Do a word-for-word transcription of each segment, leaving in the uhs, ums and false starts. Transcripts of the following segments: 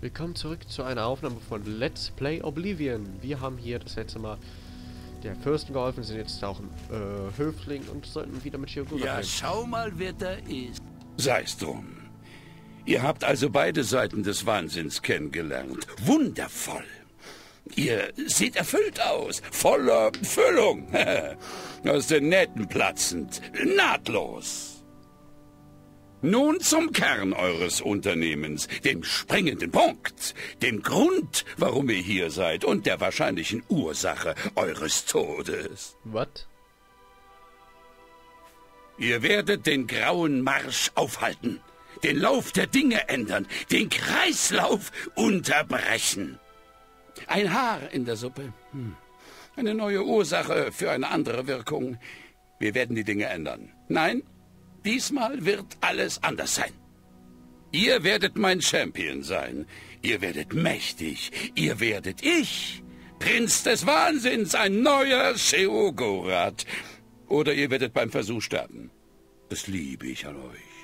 Willkommen zurück zu einer Aufnahme von Let's Play Oblivion. Wir haben hier das letzte Mal der Fürstin geholfen, sind jetzt auch ein äh, Höfling und sollten wieder mit Shiogura Ja, reden. schau mal, wer da ist. Sei's drum. Ihr habt also beide Seiten des Wahnsinns kennengelernt. Wundervoll. Ihr seht erfüllt aus, voller Füllung. Aus den Nähten platzend, nahtlos. Nun zum Kern eures Unternehmens, dem springenden Punkt, dem Grund, warum ihr hier seid und der wahrscheinlichen Ursache eures Todes. Was? Ihr werdet den grauen Marsch aufhalten, den Lauf der Dinge ändern, den Kreislauf unterbrechen. Ein Haar in der Suppe, hm. Eine neue Ursache für eine andere Wirkung. Wir werden die Dinge ändern. Nein? Diesmal wird alles anders sein. Ihr werdet mein Champion sein. Ihr werdet mächtig. Ihr werdet ich, Prinz des Wahnsinns, ein neuer Sheogorath. Oder ihr werdet beim Versuch sterben. Das liebe ich an euch.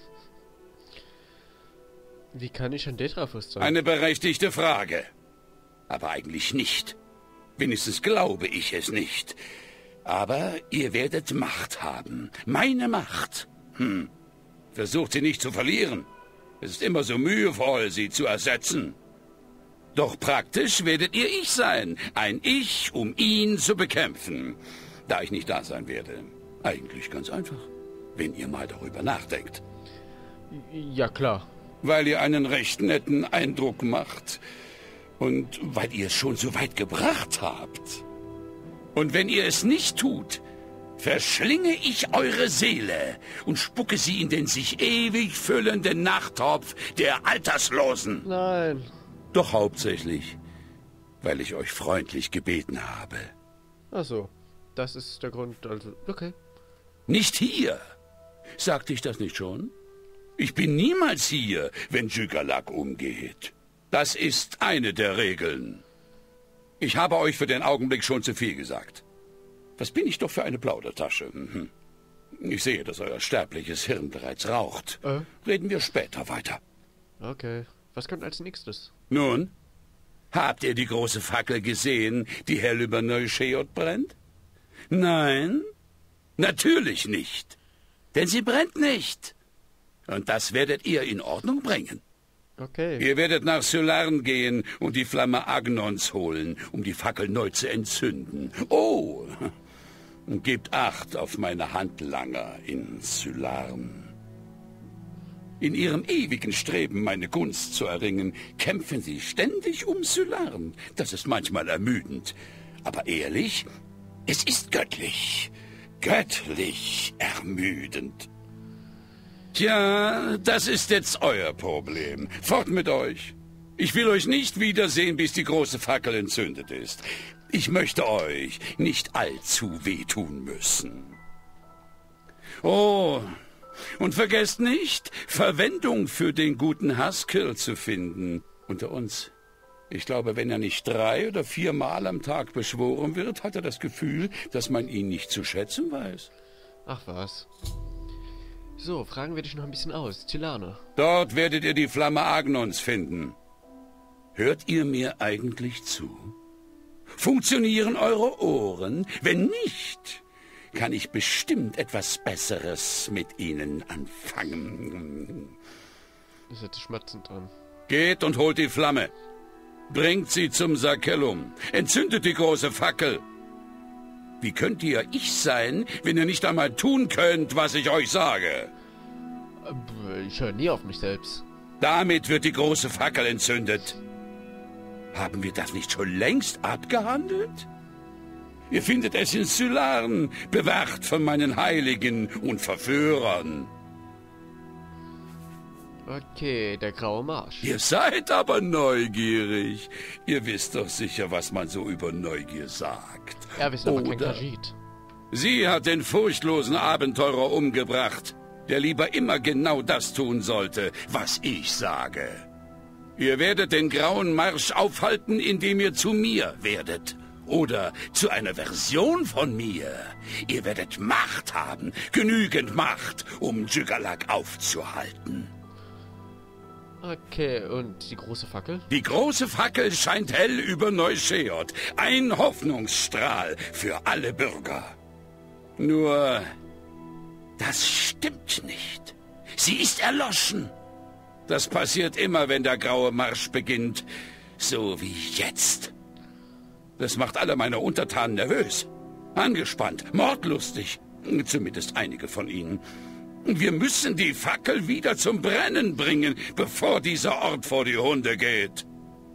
Wie kann ich ein Tetrafürst sein? Eine berechtigte Frage. Aber eigentlich nicht. Wenigstens glaube ich es nicht. Aber ihr werdet Macht haben. Meine Macht. Hm. Versucht sie nicht zu verlieren. Es ist immer so mühevoll, sie zu ersetzen. Doch praktisch werdet ihr ich sein. Ein Ich, um ihn zu bekämpfen. Da ich nicht da sein werde. Eigentlich ganz einfach. Wenn ihr mal darüber nachdenkt. Ja, klar. Weil ihr einen recht netten Eindruck macht. Und weil ihr es schon so weit gebracht habt. Und wenn ihr es nicht tut, verschlinge ich eure Seele und spucke sie in den sich ewig füllenden Nachttopf der Alterslosen. Nein. Doch hauptsächlich, weil ich euch freundlich gebeten habe. Ach so. Das ist der Grund, also... Okay. Nicht hier. Sagte ich das nicht schon? Ich bin niemals hier, wenn Jügalak umgeht. Das ist eine der Regeln. Ich habe euch für den Augenblick schon zu viel gesagt. Was bin ich doch für eine Plaudertasche? Mhm. Ich sehe, dass euer sterbliches Hirn bereits raucht. Äh? Reden wir später weiter. Okay. Was kommt als nächstes? Nun, habt ihr die große Fackel gesehen, die hell über Neu-Sheot brennt? Nein, natürlich nicht. Denn sie brennt nicht. Und das werdet ihr in Ordnung bringen. Okay. Ihr werdet nach Sylarn gehen und die Flamme Agnons holen, um die Fackel neu zu entzünden. Oh, und gebt Acht auf meine Handlanger in Sylarn. In ihrem ewigen Streben, meine Gunst zu erringen, kämpfen sie ständig um Sylarn. Das ist manchmal ermüdend. Aber ehrlich, es ist göttlich. Göttlich ermüdend. Tja, das ist jetzt euer Problem. Fort mit euch. Ich will euch nicht wiedersehen, bis die große Fackel entzündet ist. Ich möchte euch nicht allzu wehtun müssen. Oh, und vergesst nicht, Verwendung für den guten Haskell zu finden. Unter uns. Ich glaube, wenn er nicht drei oder viermal am Tag beschworen wird, hat er das Gefühl, dass man ihn nicht zu schätzen weiß. Ach was. So, fragen wir dich noch ein bisschen aus. Tylane. Dort werdet ihr die Flamme Agnons finden. Hört ihr mir eigentlich zu? Funktionieren eure Ohren? Wenn nicht, kann ich bestimmt etwas Besseres mit ihnen anfangen. Das hört sich schmatzend an. Geht und holt die Flamme. Bringt sie zum Sakellum. Entzündet die große Fackel. Wie könnt ihr ich sein, wenn ihr nicht einmal tun könnt, was ich euch sage? Ich höre nie auf mich selbst. Damit wird die große Fackel entzündet. Haben wir das nicht schon längst abgehandelt? Ihr findet es in Sylarn, bewacht von meinen Heiligen und Verführern. Okay, der graue Marsch. Ihr seid aber neugierig. Ihr wisst doch sicher, was man so über Neugier sagt. Ja, wir sind aber kein Oder? Khajiit. Sie hat den furchtlosen Abenteurer umgebracht, der lieber immer genau das tun sollte, was ich sage. Ihr werdet den grauen Marsch aufhalten, indem ihr zu mir werdet. Oder zu einer Version von mir. Ihr werdet Macht haben, genügend Macht, um Jügalak aufzuhalten. Okay, und die große Fackel? Die große Fackel scheint hell über Neuscheot. Ein Hoffnungsstrahl für alle Bürger. Nur, das stimmt nicht. Sie ist erloschen. Das passiert immer, wenn der Graue Marsch beginnt. So wie jetzt. Das macht alle meine Untertanen nervös. Angespannt, mordlustig. Zumindest einige von ihnen. Wir müssen die Fackel wieder zum Brennen bringen, bevor dieser Ort vor die Hunde geht.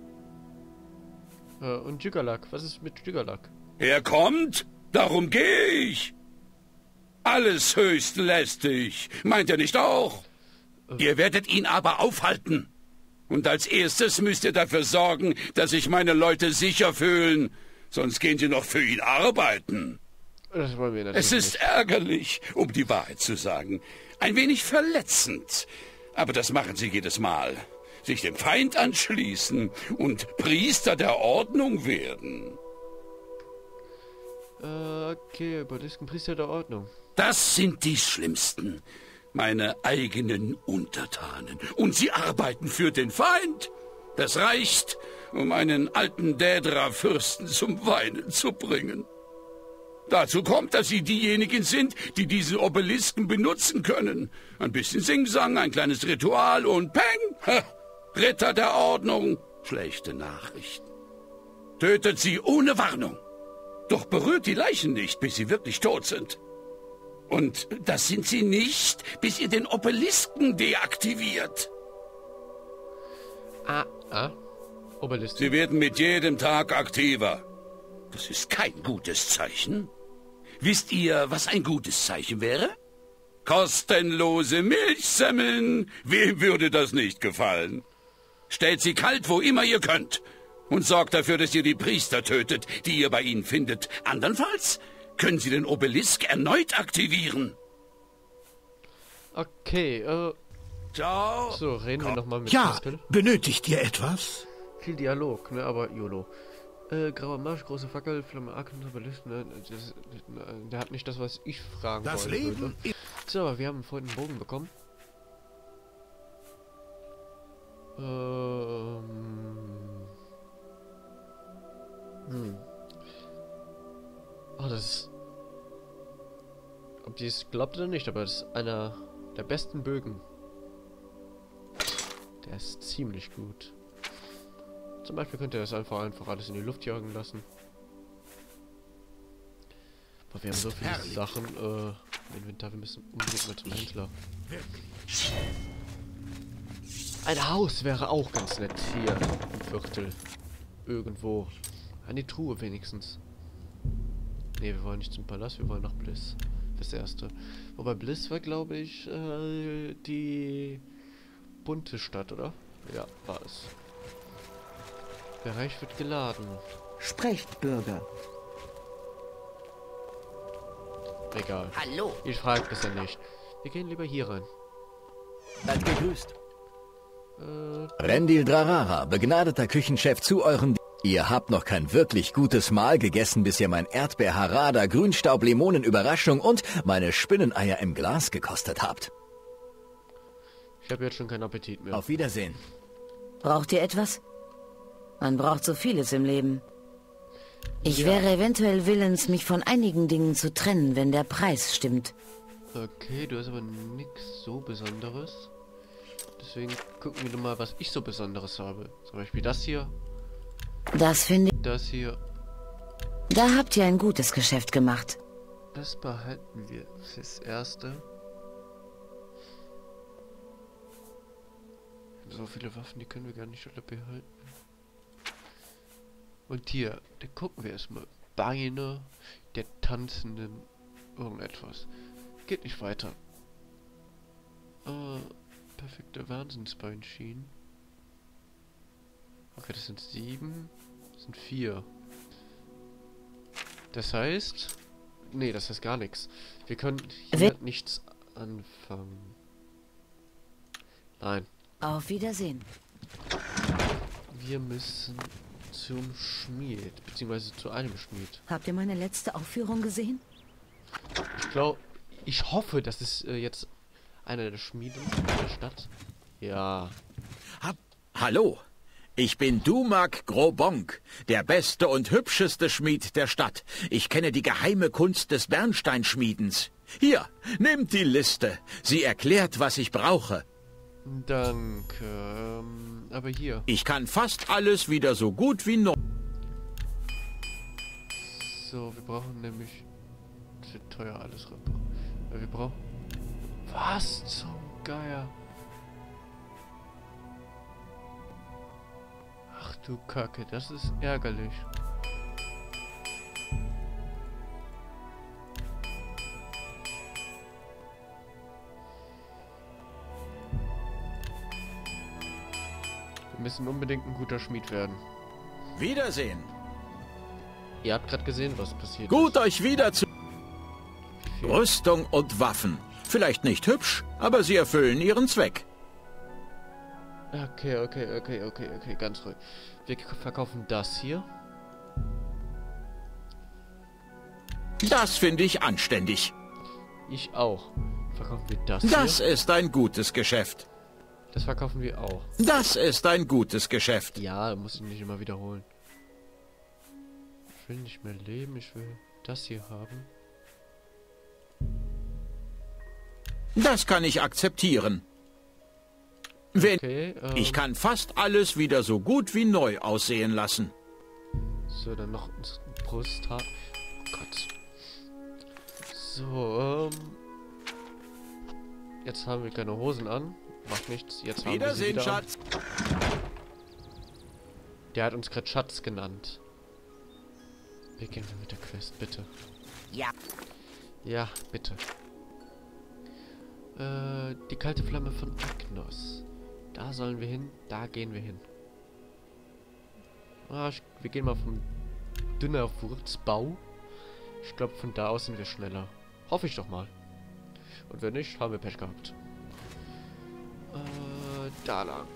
Äh, und Jügerlak? Was ist mit Jügerlak? Er kommt, darum gehe ich. Alles höchst lästig. Meint ihr nicht auch? Äh. Ihr werdet ihn aber aufhalten. Und als erstes müsst ihr dafür sorgen, dass sich meine Leute sicher fühlen. Sonst gehen sie noch für ihn arbeiten. Das wollen wir natürlich Es ist nicht. ärgerlich, um die Wahrheit zu sagen. Ein wenig verletzend. Aber das machen sie jedes Mal. Sich dem Feind anschließen und Priester der Ordnung werden. Äh, okay, Obelisken, Priester der Ordnung. Das sind die Schlimmsten. Meine eigenen Untertanen. Und sie arbeiten für den Feind. Das reicht, um einen alten Dädra-Fürsten zum Weinen zu bringen. Dazu kommt, dass sie diejenigen sind, die diesen Obelisken benutzen können. Ein bisschen Singsang, ein kleines Ritual und Peng! Ha, Ritter der Ordnung. Schlechte Nachrichten. Tötet sie ohne Warnung. Doch berührt die Leichen nicht, bis sie wirklich tot sind. Und das sind sie nicht, bis ihr den Obelisken deaktiviert. Ah, ah. Obelisken. Sie werden mit jedem Tag aktiver. Das ist kein gutes Zeichen. Wisst ihr, was ein gutes Zeichen wäre? Kostenlose Milchsemmeln. Wem würde das nicht gefallen? Stellt sie kalt, wo immer ihr könnt. Und sorgt dafür, dass ihr die Priester tötet, die ihr bei ihnen findet. Andernfalls können sie den Obelisk erneut aktivieren. Okay, äh... Ciao. So, reden wir nochmal mit Ja, Haspel. benötigt ihr etwas? Viel Dialog, ne, aber YOLO. Äh, Grauer Marsch, große Fackel, Flamme Arken, Obelisken, ne, das, der hat nicht das, was ich fragen Das wollen Leben würde. ist... So, wir haben vorhin einen Bogen bekommen. Ähm... Hm. Oh, das ist... Ob die es glaubt oder nicht, aber das ist einer der besten Bögen. Der ist ziemlich gut. Zum Beispiel könnt ihr das einfach einfach alles in die Luft jagen lassen. Aber wir haben so viele Herrlich. Sachen äh, im Inventar, wir müssen unbedingt mal zum Händler. Ein Haus wäre auch ganz nett hier im Viertel. Irgendwo. Eine Truhe wenigstens. Ne, wir wollen nicht zum Palast, wir wollen nach Bliss. Das erste. Wobei Bliss war, glaube ich, äh, die bunte Stadt, oder? Ja, war es. Bereich wird geladen. Sprecht, Bürger. Egal. Hallo. Ich frage bisher nicht. Wir gehen lieber hier rein. Seid gegrüßt. Äh, Rendil Drarara, begnadeter Küchenchef zu euren... D ihr habt noch kein wirklich gutes Mahl gegessen, bis ihr mein Erdbeer-Harada, Grünstaub, Limonen, Überraschung und meine Spinneneier im Glas gekostet habt. ich habe jetzt schon keinen Appetit mehr. Auf Wiedersehen. Braucht ihr etwas? Man braucht so vieles im Leben. Ich Ja. wäre eventuell willens, mich von einigen Dingen zu trennen, wenn der Preis stimmt. Okay, du hast aber nichts so Besonderes. Deswegen gucken wir doch mal, was ich so Besonderes habe. Zum Beispiel das hier, Das finde ich... das hier. Da habt ihr ein gutes Geschäft gemacht. Das behalten wir fürs Erste. So viele Waffen, die können wir gar nicht alle behalten. Und hier, da gucken wir erstmal. Beine der tanzenden irgendetwas. Geht nicht weiter. Äh, perfekte Wahnsinnsbeinschienen. Okay, das sind sieben. Das sind vier. Das heißt... Nee, das heißt gar nichts. Wir können hier Wer- nichts anfangen. Nein. Auf Wiedersehen. Wir müssen zum Schmied. Beziehungsweise zu einem Schmied. Habt ihr meine letzte Aufführung gesehen? Ich glaube... Ich hoffe, das ist äh, jetzt einer der Schmieden in der Stadt. Ja. Hallo, ich bin Dumak Grobonk, der beste und hübscheste Schmied der Stadt. Ich kenne die geheime Kunst des Bernsteinschmiedens. Hier, nehmt die Liste. Sie erklärt, was ich brauche. Danke. Ähm, aber hier. Ich kann fast alles wieder so gut wie neu. So, wir brauchen nämlich... Das wird teuer alles reparieren. Wir brauchen... Was zum Geier? Ach du Kacke, das ist ärgerlich. Wir müssen unbedingt ein guter Schmied werden. Wiedersehen. Ihr habt gerade gesehen, was passiert Gut, ist. euch wieder zu... Viel. Rüstung und Waffen. Vielleicht nicht hübsch, aber sie erfüllen ihren Zweck. Okay, okay, okay, okay, okay, ganz ruhig. Wir verkaufen das hier. Das finde ich anständig. Ich auch. Verkaufen wir das, Das hier. ist ein gutes Geschäft. Das verkaufen wir auch. Das ist ein gutes Geschäft. Ja, muss ich nicht immer wiederholen. Ich will nicht mehr leben, ich will das hier haben. Das kann ich akzeptieren. Wenn Okay, ähm, ich kann fast alles wieder so gut wie neu aussehen lassen. So, dann noch ein Brusthaar. Gott. So, ähm... Jetzt haben wir keine Hosen an. Macht nichts, jetzt haben wir sie Wiedersehen, wieder Schatz. an. Der hat uns gerade Schatz genannt. Beginnen wir mit der Quest, bitte. Ja. Ja, bitte. Äh, die kalte Flamme von Agnos. Da sollen wir hin, da gehen wir hin. Ah, ich, wir gehen mal vom dünner Wurzbau. Ich glaube, von da aus sind wir schneller. Hoffe ich doch mal. Und wenn nicht, haben wir Pech gehabt. Äh, da lang.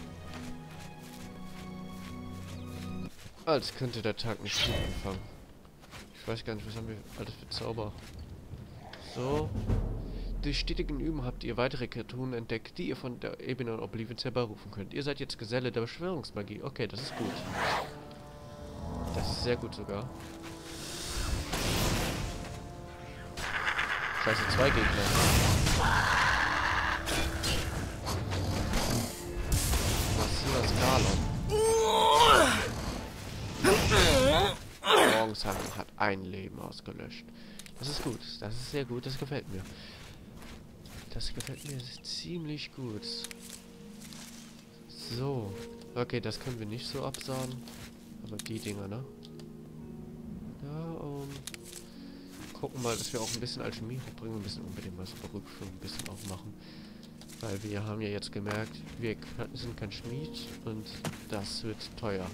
Als könnte der Tag nicht gut anfangen. Ich weiß gar nicht, was haben wir alles für Zauber. So. Durch stetigen Üben habt ihr weitere Kreaturen entdeckt, die ihr von der Ebene Oblivion herberufen könnt. Ihr seid jetzt Geselle der Beschwörungsmagie. Okay, das ist gut. Das ist sehr gut sogar. Scheiße, zwei Gegner. Massiver Skalon. Morgenshang hat ein Leben ausgelöscht. Das ist gut. Das ist sehr gut. Das gefällt mir. Das gefällt mir ziemlich gut. So. Okay, das können wir nicht so absagen. Aber die Dinger, ne? Ja, um... gucken mal, dass wir auch ein bisschen Alchemie hochbringen. Wir müssen unbedingt mal so Berufung ein bisschen aufmachen. Weil wir haben ja jetzt gemerkt, wir sind kein Schmied und das wird teuer.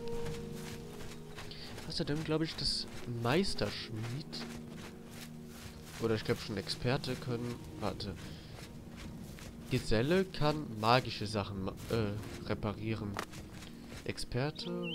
Außerdem glaube ich, dass Meisterschmied oder ich glaube schon Experte können... Warte. Geselle kann magische Sachen äh, reparieren. Experte...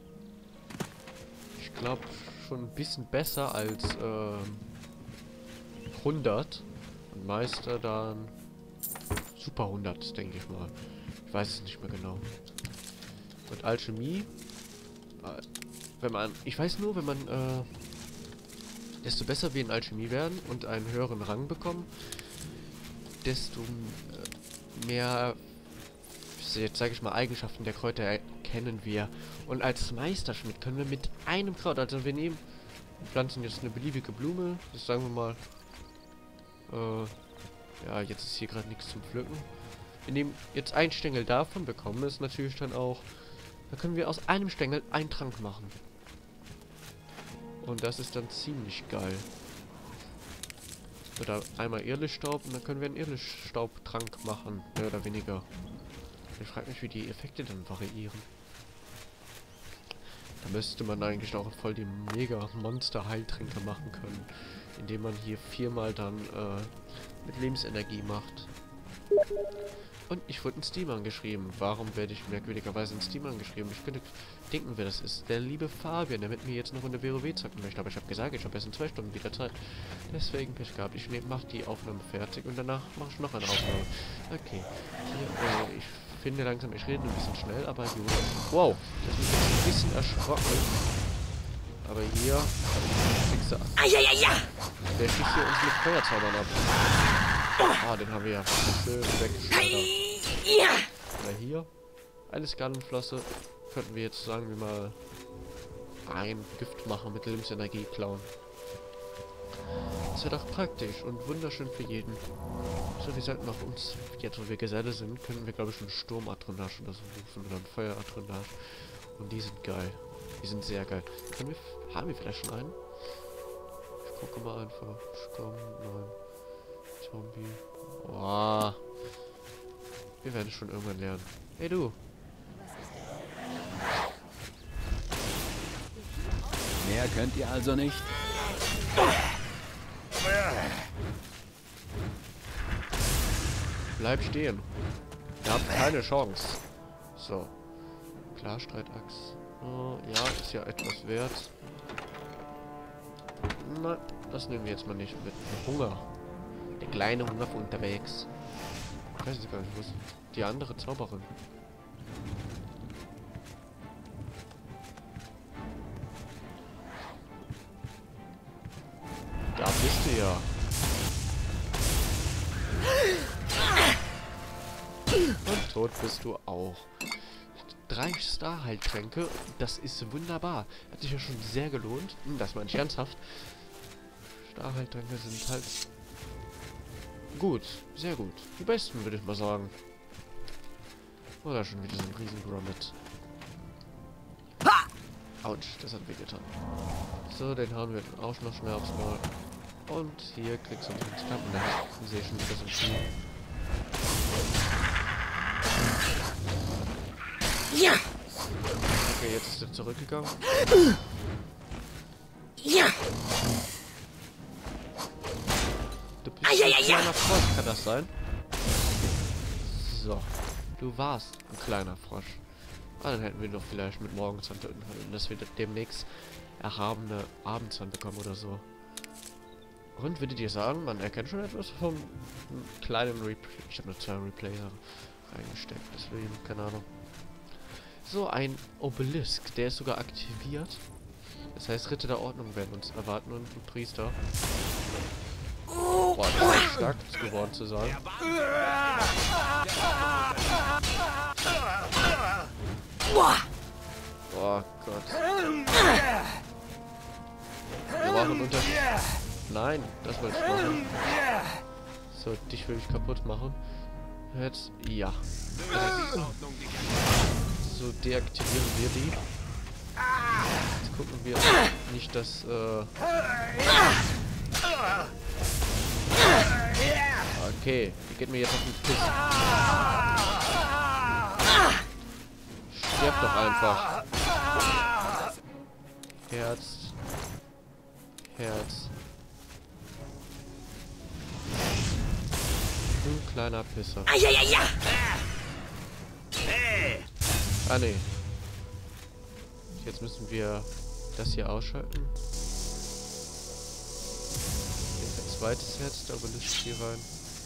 Ich glaube schon ein bisschen besser als äh, hundert. Und Meister dann super hundert, denke ich mal. Ich weiß es nicht mehr genau. Und Alchemie... Äh, wenn man... Ich weiß nur, wenn man... Äh, desto besser wir in Alchemie werden und einen höheren Rang bekommen, desto äh, mehr, jetzt sage ich mal, Eigenschaften der Kräuter erkennen wir. Und als Meisterschmied können wir mit einem Kraut, also wir nehmen, wir pflanzen jetzt eine beliebige Blume, das sagen wir mal, äh, ja, jetzt ist hier gerade nichts zum Pflücken. Wir nehmen jetzt einen Stängel davon, bekommen es natürlich dann auch, da können wir aus einem Stängel einen Trank machen. Und das ist dann ziemlich geil. Oder einmal Irrlichtstaub und dann können wir einen Irrlichtstaubtrank machen. Mehr oder weniger. Ich frage mich, wie die Effekte dann variieren. Da müsste man eigentlich auch voll die Mega-Monster-Heiltränke machen können. Indem man hier viermal dann äh, mit Lebensenergie macht. Und ich wurde in Steam angeschrieben. Warum werde ich merkwürdigerweise in Steam angeschrieben? Ich könnte denken, wer das ist. Der liebe Fabian, der mit mir jetzt noch in der WoW zocken möchte. Aber ich habe gesagt, ich habe erst in zwei Stunden wieder Zeit. Deswegen Pech gehabt. Ich mache die Aufnahme fertig und danach mache ich noch eine Aufnahme. Okay. Hier, äh, ich finde langsam, ich rede ein bisschen schnell, aber gut. Wow, das ist jetzt ein bisschen erschrocken. Aber hier, kriegst du... Ah, ja, ja, ja! Der schießt hier uns mit Feuerzaubern ab. Ah, den haben wir ja schön weggeschleudert. Ja! Oder hier, eine Skallenflosse. Könnten wir jetzt, sagen wir mal, ein Gift machen mit Lebensenergie klauen. Das wäre doch praktisch und wunderschön für jeden. So, wir sollten auch uns, jetzt wo wir Geselle sind, können wir glaube ich einen Sturmadrenage oder so rufen oder ein Feueradrenage. Und die sind geil. Die sind sehr geil. Können wir, haben wir vielleicht schon einen? Ich gucke mal einfach. Sturm, nein. Zombie. Oh. Wir werden schon irgendwann lernen. Hey du. Mehr könnt ihr also nicht? Bleib stehen. Ihr habt keine Chance. So. Klar, Streitachs. Oh, ja, ist ja etwas wert. Nein, das nehmen wir jetzt mal nicht mit. Hunger. Der kleine Hunger von unterwegs. Ich weiß gar nicht, wo ist die andere Zauberin? Da bist du ja. Und tot bist du auch. Drei Star-Heiltränke, das ist wunderbar. Hat sich ja schon sehr gelohnt. Hm, das meine ich ernsthaft. Star-Heiltränke sind halt gut, sehr gut. Die besten, würde ich mal sagen. Oder schon wieder so ein riesen Grommet. Autsch, das hat wehgetan. So, den haben wir dann auch noch schnell aufs Maul. Und hier kriegst du einen Klappen. Da sehe ich schon wieder so viel. Ja! Okay, jetzt ist er zurückgegangen. Ja! Du bist ein kleiner Frosch, kann das sein? So. Du warst ein kleiner Frosch. Ah, dann hätten wir doch vielleicht mit Morgenzahn töten können, dass wir demnächst erhabene Abendzahn bekommen oder so. Und würdet ihr sagen, man erkennt schon etwas vom kleinen Replay? Ich habe nur zwei Replayer reingesteckt, deswegen, keine Ahnung. So, ein Obelisk, der ist sogar aktiviert. Das heißt, Ritter der Ordnung werden uns erwarten und ein Priester. Boah, das ist stark geworden zu sein. Oh Gott. Wir brauchen unter... Nein, das wollte ich machen. So, dich will ich kaputt machen. Jetzt, ja. So, deaktivieren wir die. Jetzt gucken wir nicht, dass, äh... Okay, die geht mir jetzt auf den Piss. Stirb doch einfach. Herz. Herz. Du kleiner Pisser. Ah ne. Jetzt müssen wir das hier ausschalten. Jetzt ein zweites Herz, der Obelisk hier rein.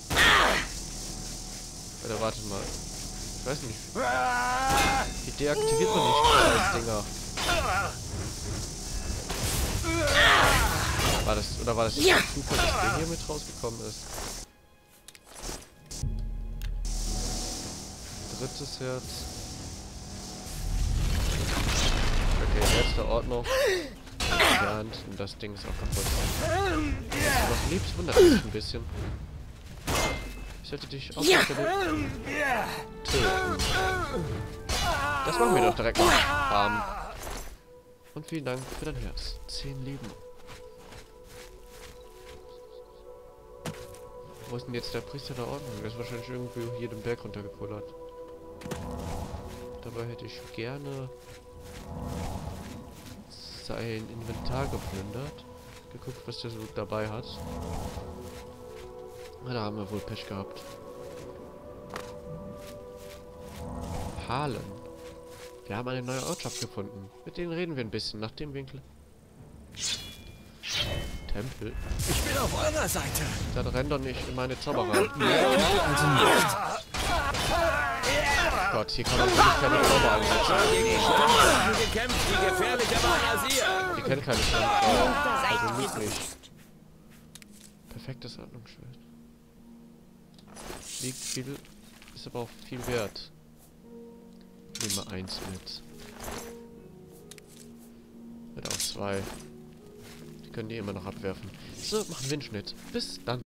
Oder wartet mal. Ich weiß nicht. Die deaktiviert man nicht, die Dinger. War das, oder war das ja. Zufall, dass der hier mit rausgekommen ist? Drittes Herz. Okay, Herz der Ordnung. Hand und das Ding ist auch kaputt. Was liebst, wundert mich ein bisschen. Ich sollte dich auch ja. töten. Das machen wir doch direkt mal. Bam. Und vielen Dank für dein Herz. Zehn Leben. Wo ist denn jetzt der Priester der Ordnung? Der ist wahrscheinlich irgendwie hier den Berg runtergekullert. Dabei hätte ich gerne sein Inventar geplündert. Geguckt, was der so dabei hat. Na, da haben wir wohl Pech gehabt. Halen. Wir haben eine neue Ortschaft gefunden. Mit denen reden wir ein bisschen nach dem Winkel. Tempel. Ich bin auf eurer Seite. Dann renn doch nicht in meine Zauberer. Also nicht. Gott, hier kann man wirklich keine Zauber einsetzen. Gegen die Schlangenwaffen gekämpft, die gefährlicher waren als ihr. Die kennen keine Schlangen. Also nicht nicht. Perfektes Atmungsschwert. Liegt viel, ist aber auch viel wert. Nehmen wir eins mit. Mit auch zwei. Die können die immer noch abwerfen. So, machen wir einen Schnitt. Bis dann.